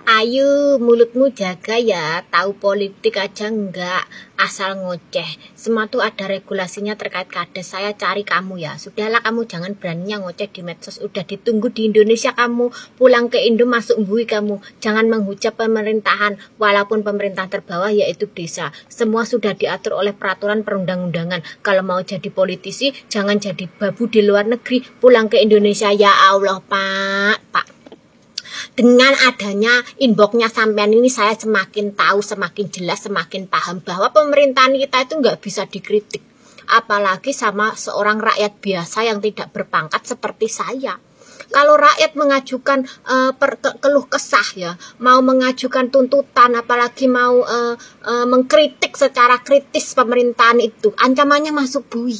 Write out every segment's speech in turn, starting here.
Ayo, mulutmu jaga ya, tahu politik aja enggak, asal ngoceh. Semua tuh ada regulasinya terkait kades, saya cari kamu ya. Sudahlah kamu jangan beraninya ngoceh di medsos, udah ditunggu di Indonesia kamu, pulang ke Indo masuk bui kamu. Jangan menghujat pemerintahan, walaupun pemerintah terbawah yaitu desa. Semua sudah diatur oleh peraturan perundang-undangan. Kalau mau jadi politisi, jangan jadi babu di luar negeri, pulang ke Indonesia. Ya Allah Pak. Dengan adanya inboxnya sampean ini saya semakin tahu, semakin jelas, semakin paham bahwa pemerintahan kita itu nggak bisa dikritik. Apalagi sama seorang rakyat biasa yang tidak berpangkat seperti saya. Kalau rakyat mengajukan keluh kesah ya, mau mengajukan tuntutan, apalagi mau mengkritik secara kritis pemerintahan itu, ancamannya masuk bui.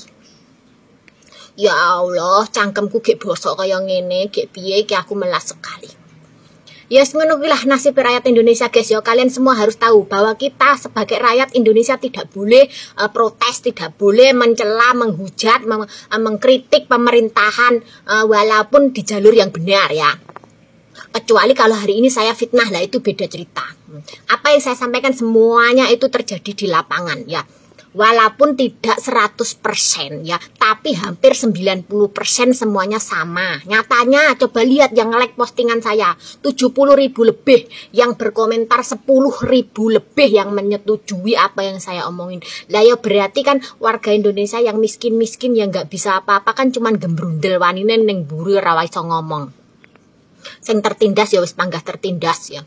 Ya Allah, cangkemku gek bosok kayak ngene, gek piye, gek aku melas sekali. Ya yes, menunggulah nasib rakyat Indonesia guys ya. Kalian semua harus tahu bahwa kita sebagai rakyat Indonesia tidak boleh protes, tidak boleh mencela, menghujat, mengkritik pemerintahan walaupun di jalur yang benar ya. Kecuali kalau hari ini saya fitnah, lah itu beda cerita. Apa yang saya sampaikan semuanya itu terjadi di lapangan ya. Walaupun tidak 100% ya, tapi hampir 90% semuanya sama. Nyatanya coba lihat yang like postingan saya, 70.000 lebih, yang berkomentar 10.000 lebih yang menyetujui apa yang saya omongin. Lah ya berarti kan warga Indonesia yang miskin-miskin yang nggak bisa apa-apa kan cuman gembrundel wanine ning buru ora iso ngomong. Sing tertindas ya wis panggah tertindas ya.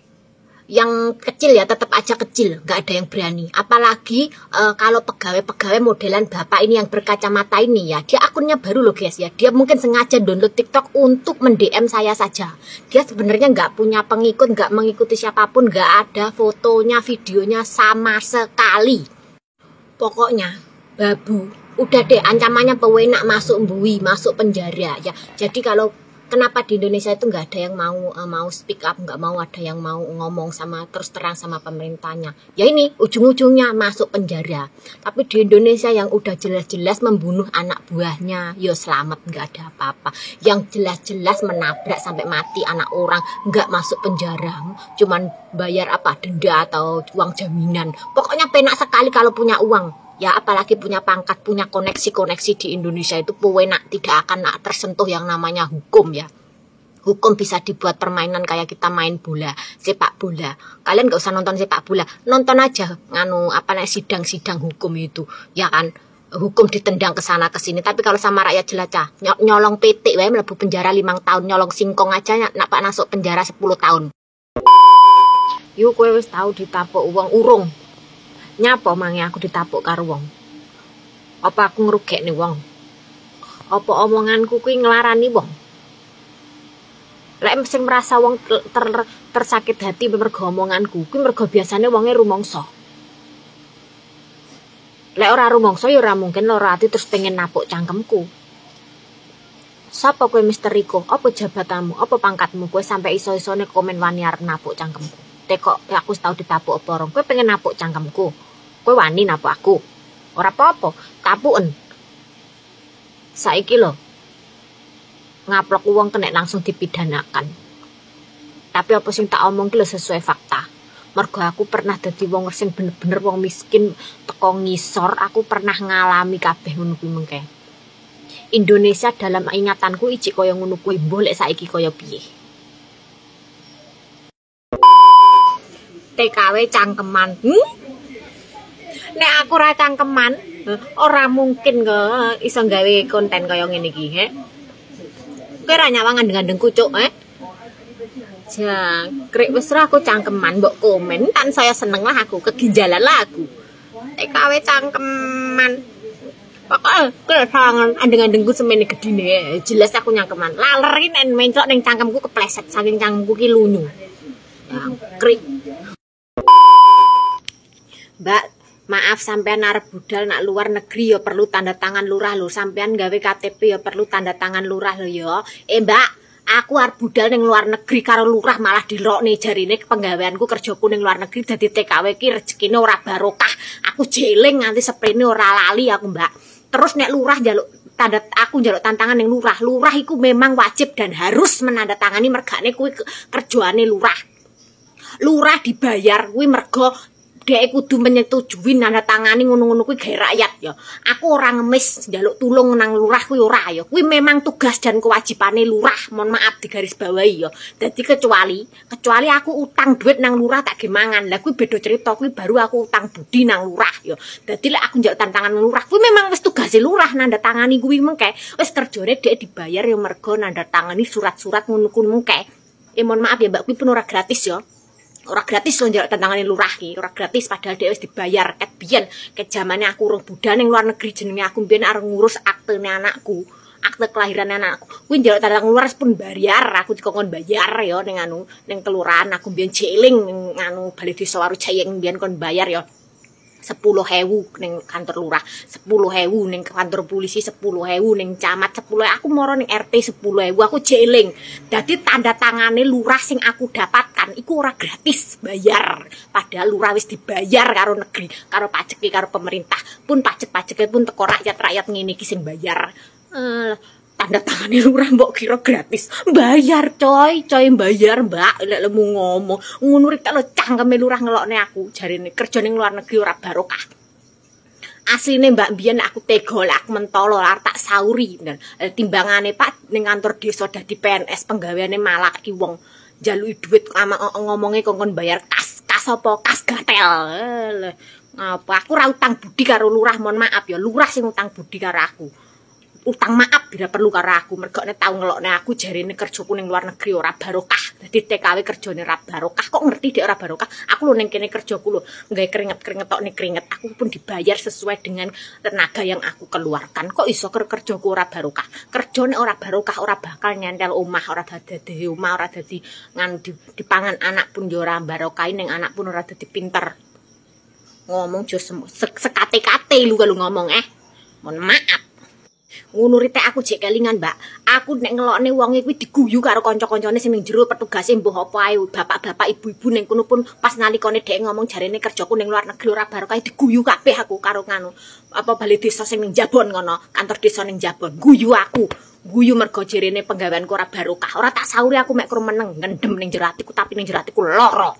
Yang kecil ya tetap aja kecil, nggak ada yang berani. Apalagi kalau pegawai-pegawai modelan bapak ini yang berkacamata ini ya, dia akunnya baru loh guys ya. Dia mungkin sengaja download TikTok untuk mendm saya saja. Dia sebenarnya nggak punya pengikut, nggak mengikuti siapapun, nggak ada fotonya, videonya sama sekali. Pokoknya babu. Udah deh, ancamannya pewenak masuk bui, masuk penjara ya. Jadi kalau kenapa di Indonesia itu nggak ada yang mau speak up, nggak mau ada yang mau ngomong sama terus terang sama pemerintahnya. Ya ini ujung-ujungnya masuk penjara. Tapi di Indonesia yang udah jelas-jelas membunuh anak buahnya, ya selamat nggak ada apa-apa. Yang jelas-jelas menabrak sampai mati anak orang nggak masuk penjara, cuman bayar apa denda atau uang jaminan. Pokoknya penak sekali kalau punya uang. Ya apalagi punya pangkat, punya koneksi-koneksi di Indonesia itu pewenak, tidak akan tersentuh yang namanya hukum ya. Hukum bisa dibuat permainan kayak kita main bola, sepak bola. Kalian gak usah nonton sepak bola, nonton aja sidang-sidang hukum itu. Ya kan, hukum ditendang ke sana ke sini. Tapi kalau sama rakyat jelajah, nyolong PT wae mlebu penjara 5 tahun, nyolong singkong aja nak masuk penjara 10 tahun. Yuk kowe wis tahu ditapuk uang urung. Nyapa mangi aku ditapuk karo wong? Apa aku ngrugekne wong? Apa omonganku kuwi nglarani wong? Lek sing merasa wong tersakit hati mergo omonganku, kuwi mergo biasane wonge rumangsa. Lek ora rumangsa ya ora mungkin lara ati terus pengen napuk cangkemku. Sapa kowe Mister Riko? Apa jabatanmu? Apa pangkatmu? Kowe sampai iso-isone komen wani arep napuk cangkemku. Tekok aku tahu ditapuk apa orang. Kowe pengen napuk cangkemku. Kowe wani napuk aku. Ora apa-apa, tapuken. Saiki lho. Ngaplok wong kena langsung dipidanakan. Tapi apa sing tak omong ki lho sesuai fakta. Mergo aku pernah dadi wong sing bener-bener wong miskin teko ngisor, aku pernah ngalami kabeh ngono kuwi mengke. Indonesia dalam ingatanku ijik kaya ngono kuwi, mbok lek saiki kaya piye. TKW cangkeman. Nek aku ora cangkeman, ora mungkin kok iso gawe konten kaya ngene iki, he. Kowe ora nyawang ngandeng-ngandengku, Cuk, he. Jangkrik wis ora aku cangkeman, mbok komen, kan saya seneng lah aku, keginjalan lah aku. TKW cangkeman. Pokoknya kowe sangan andeng-andengku semene gedine, jelas aku cangkeman. Laler iki nek mencok ning cangkemku kepleset saking cangkemku ki lunyu. Jangkrik. Mbak, maaf sampean arep budal nak luar negeri ya perlu tanda tangan lurah lho. Sampean gawe KTP ya perlu tanda tangan lurah lho ya. Mbak, aku arep budal ning luar negeri karo lurah malah dilokne jarine penggaweanku kerjaku ning luar negeri dadi TKW ki rezekine ora barokah. Aku jeling nganti seprene ora lali aku, Mbak. Terus nek lurah njaluk njaluk tantangan ning lurah iku memang wajib dan harus menandatangani mergane kuwi kerjaane lurah. lurah dibayar kuwi mergo dhek kudu menyetujui nanda tangani ngono-ngono kuwi gawe rakyat ya. Aku ora ngemis njaluk tulung nang lurah kuwi ora ya. Kuwi memang tugas dan kewajibane lurah. Mohon maaf digarisbawahi ya. Dadi kecuali aku utang duit nang lurah tak ge mangan. Lah kuwi beda cerita, kuwi baru aku utang budi nang lurah ya. Dadi lek aku njaluk tantangan lurah kuwi memang wis tugase lurah nanda tangani kuwi mengke. Wis kerjane dhek dibayar ya mergo nanda tangani surat-surat ngono-ngono mengke. Mohon maaf ya Mbak, kuwi pun ora gratis ya. Ora gratis loh njaluk tantangane lurah ki, ora gratis padahal dhek wis dibayar ket biyen ket zamane aku urung budal ning luar negeri jenenge aku mbiyen arep ngurus aktene anakku, akte kelahiran anakku. Kuwi njaluk tantang lurah pun bayar, aku dikongkon bayar ya ning ning kelurahan aku mbiyen jeling ning Balai Desa Warujaya mbiyen kon bayar ya. 10.000 ning kantor lurah, 10.000 ning kantor polisi, 10.000 ning camat, 10.000 aku moro ning RT 10.000 aku jeling. Dadi tanda tangane lurah sing aku dapatkan iku ora gratis, bayar. Padahal lurah wis dibayar karo negeri, karo pajak karo pemerintah. Pun pajak-pajake pun teko rakyat-rakyat ngene iki sing bayar. Tanda tangane lurah mbok kira gratis. Bayar coy bayar Mbak. Lek lemu ngomong ngono rek lo cangkeme lurah ngelokne aku jarine kerja ning luar negeri ora barokah. Asline Mbak biyen aku tega lek aku mentolo arep tak sauri dan timbangane Pak ning kantor desa dadi PNS penggaweane malah ki wong njaluki duit ngomongnya kongkon bayar kas apa kas gatel. Ngapa aku ora utang budi karo lurah, mohon maaf ya lurah sing utang budi karo aku. Utang maaf bila perlu karo aku mergo nek tau ngelokne aku jarine kerjaku ning luar negeri ora barokah. Dadi TKW kerjane ora barokah. Kok ngerti dek ora barokah? Aku lho ning kene kerjaku lho nggawe keringet-keringet tok ning keringet. Aku pun dibayar sesuai dengan tenaga yang aku keluarkan. Kok iso kerjaku ora barokah? Kerjane ora barokah, ora bakal nyentel omah, ora dadi omah, ora dadi dipangan anak pun yo ora barokah, ning anak pun ora dadi pinter. Ngomong jo sekate-kate lu kalau ngomong Mohon maaf. Ngono rite aku jek kelingan Mbak. Aku nek ngelokne wonge kuwi diguyu karo kanca-kancane sing ning jero petugase mbuh apa ae bapak-bapak ibu-ibu ning kono pun pas nalikane dhek ngomong jarene kerjaku ning luar negeri ora barokah diguyu kabeh aku karo nganu apa balai desa sing ning Jabon ngono, kantor desa ning Jabon. Guyu aku. Guyu mergo jarene penggaweanku ora barokah. Ora tak sauri aku mek kru meneng ngendem ning jero atiku tapi ning jero atiku lara.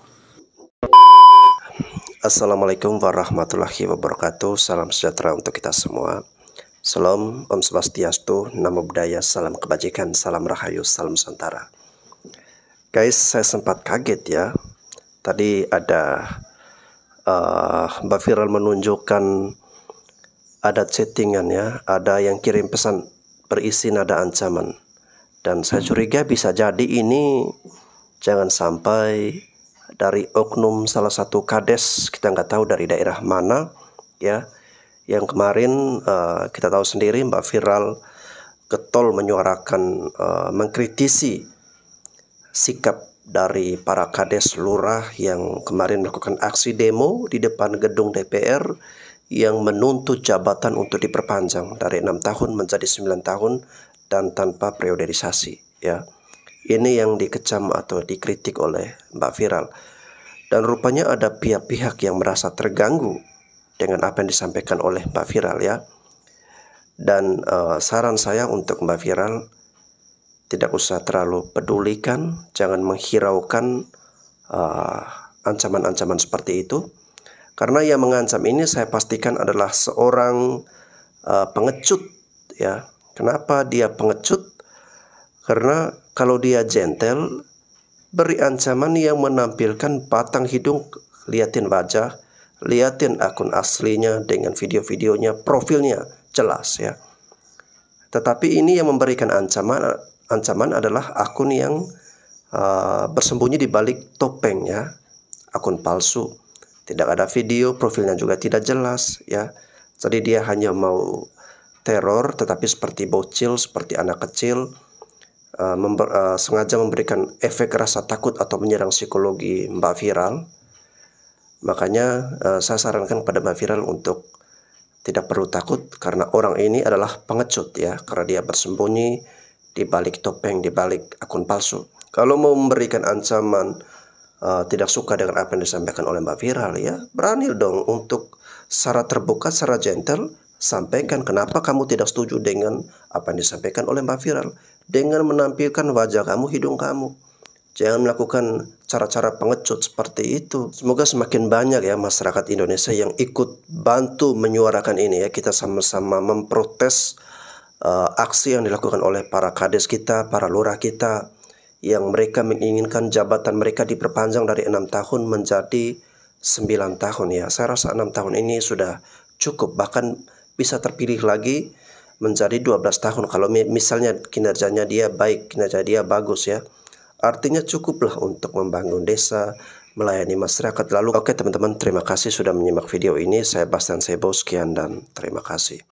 Assalamualaikum warahmatullahi wabarakatuh. Salam sejahtera untuk kita semua. Salam, Om Swastiastu, Namo Buddhaya, salam kebajikan, salam rahayu, salam Nusantara. Guys, saya sempat kaget ya. Tadi ada Mbak Viral menunjukkan ada chattingan ya, ada yang kirim pesan berisi nada ancaman. Dan saya curiga bisa jadi ini jangan sampai dari oknum salah satu kades, kita nggak tahu dari daerah mana ya. Yang kemarin kita tahu sendiri Mbak Viral getol menyuarakan mengkritisi sikap dari para kades lurah yang kemarin melakukan aksi demo di depan gedung DPR yang menuntut jabatan untuk diperpanjang dari 6 tahun menjadi 9 tahun dan tanpa periodisasi ya. Ini yang dikecam atau dikritik oleh Mbak Viral. Dan rupanya ada pihak-pihak yang merasa terganggu dengan apa yang disampaikan oleh Mbak Viral ya. Dan saran saya untuk Mbak Viral, tidak usah terlalu pedulikan, jangan menghiraukan ancaman-ancaman seperti itu. Karena yang mengancam ini saya pastikan adalah seorang pengecut ya. Kenapa dia pengecut? Karena kalau dia gentle, beri ancaman yang menampilkan batang hidung, liatin wajah, liatin akun aslinya dengan video-videonya, profilnya jelas ya. Tetapi ini yang memberikan ancaman adalah akun yang bersembunyi di balik topeng ya, akun palsu, tidak ada video, profilnya juga tidak jelas ya. Jadi dia hanya mau teror, tetapi seperti bocil, seperti anak kecil, sengaja memberikan efek rasa takut atau menyerang psikologi Mbak Viral. Makanya saya sarankan kepada Mbak Viral untuk tidak perlu takut karena orang ini adalah pengecut ya, karena dia bersembunyi di balik topeng, di balik akun palsu. Kalau mau memberikan ancaman tidak suka dengan apa yang disampaikan oleh Mbak Viral ya, berani dong untuk secara terbuka, secara gentle sampaikan kenapa kamu tidak setuju dengan apa yang disampaikan oleh Mbak Viral dengan menampilkan wajah kamu, hidung kamu. Jangan melakukan cara-cara pengecut seperti itu. Semoga semakin banyak ya masyarakat Indonesia yang ikut bantu menyuarakan ini ya. Kita sama-sama memprotes aksi yang dilakukan oleh para kades kita, para lurah kita, yang mereka menginginkan jabatan mereka diperpanjang dari 6 tahun menjadi 9 tahun ya. Saya rasa 6 tahun ini sudah cukup, bahkan bisa terpilih lagi menjadi 12 tahun kalau misalnya kinerjanya dia baik, kinerja dia bagus ya. Artinya cukuplah untuk membangun desa, melayani masyarakat. Lalu oke teman-teman, terima kasih sudah menyimak video ini. Saya Bastian Sebo, sekian dan terima kasih.